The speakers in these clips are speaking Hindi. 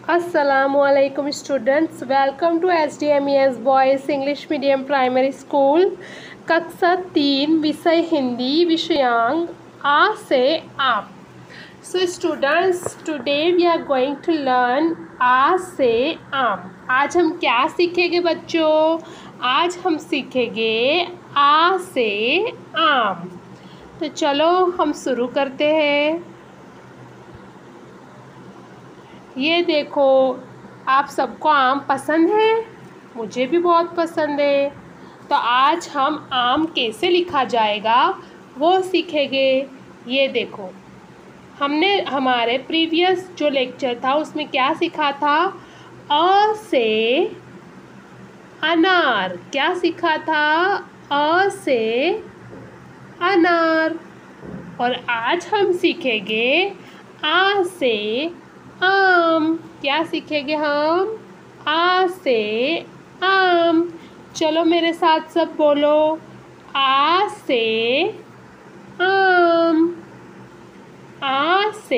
Assalamualaikum students, welcome to SDMES Boys English Medium Primary School, कक्षा 3 विषय हिंदी, विषयांक आ से आम। So students, today we are going to learn आ से आम। आज हम क्या सीखेंगे बच्चों? आज हम सीखेंगे आ से आम। तो चलो हम शुरू करते हैं। ये देखो, आप सबको आम पसंद है? मुझे भी बहुत पसंद है। तो आज हम आम कैसे लिखा जाएगा वो सीखेंगे। ये देखो, हमने हमारे प्रीवियस जो लेक्चर था उसमें क्या सीखा था? अ से अनार। क्या सीखा था? अ से अनार। और आज हम सीखेंगे आ से आम। क्या सीखेंगे हम? आ से आम। चलो मेरे साथ सब बोलो, आ से आम, आ से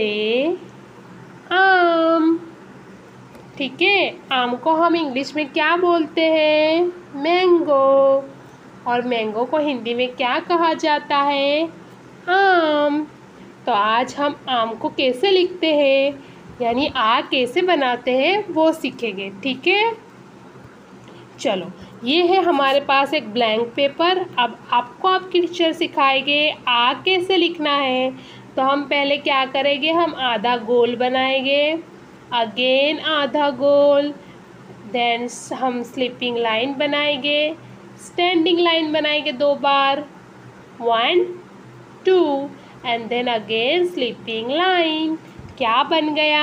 आम। ठीक है, आम को हम इंग्लिश में क्या बोलते हैं? मैंगो। और मैंगो को हिंदी में क्या कहा जाता है? आम। तो आज हम आम को कैसे लिखते हैं, यानी आ कैसे बनाते हैं वो सीखेंगे। ठीक है, चलो ये है हमारे पास एक ब्लैंक पेपर। अब आपको आपकी टीचर सिखाएंगे आ कैसे लिखना है। तो हम पहले क्या करेंगे? हम आधा गोल बनाएंगे, अगेन आधा गोल, देन हम स्लीपिंग लाइन बनाएंगे, स्टैंडिंग लाइन बनाएंगे 2 बार, 1 2 and then again sleeping line. क्या बन गया?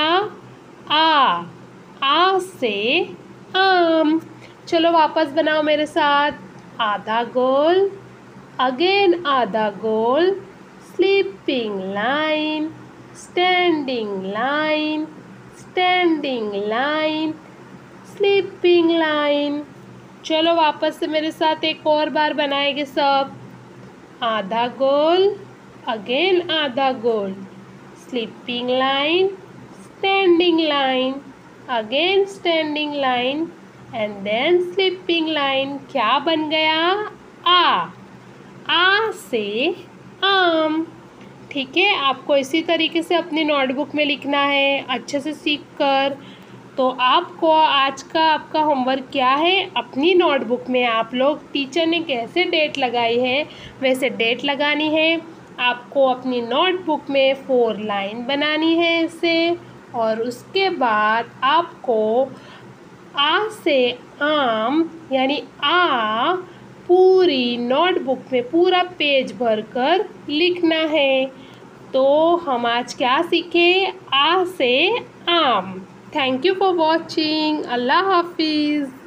आ से आम। चलो वापस बनाओ मेरे साथ। आधा गोल, अगेन आधा गोल, sleeping line, standing line, standing line, sleeping line. चलो वापस से मेरे साथ एक और बार बनाएंगे सब। आधा गोल, अगेन आधा गोल, sleeping line, standing line, again standing line and then sleeping line. क्या बन गया? आ से आम। ठीक है, आपको इसी तरीके से अपनी नोटबुक में लिखना है, अच्छे से सीख कर। तो आपको आज का आपका होमवर्क क्या है? अपनी नोटबुक में आप लोग टीचर ने कैसे डेट लगाई है वैसे डेट लगानी है। आपको अपनी नोटबुक में 4 लाइन बनानी है इसे, और उसके बाद आपको आ से आम यानी आ पूरी नोटबुक में पूरा पेज भरकर लिखना है। तो हम आज क्या सीखे? आ से आम। Thank you for watching. अल्लाह हाफिज़।